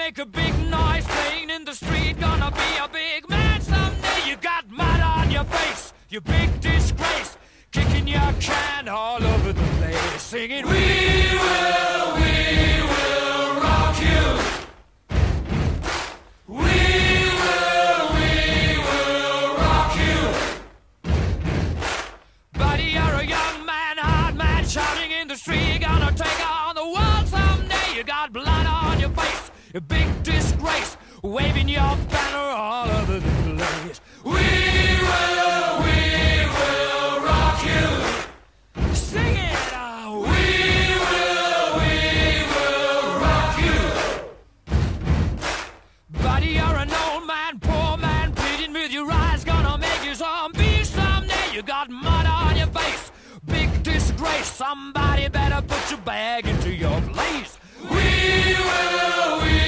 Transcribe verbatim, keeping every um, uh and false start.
make a big noise playing in the street. Gonna be a big man someday. You got mud on your face, you big disgrace. Kicking your can all over the place, singing, we will, we will rock you. We will, we will rock you. Buddy, you're a young man, hard man, shouting in the street. You're gonna take on the world someday. You got blood on your face, a big disgrace, waving your banner all over the place. We will, we will rock you. Sing it out. We will, we will rock you. Buddy, you're an old man, poor man, pleading with your eyes. Gonna make you zombie someday. You got mud on your face, big disgrace. Somebody better put your bag into your place. We will, we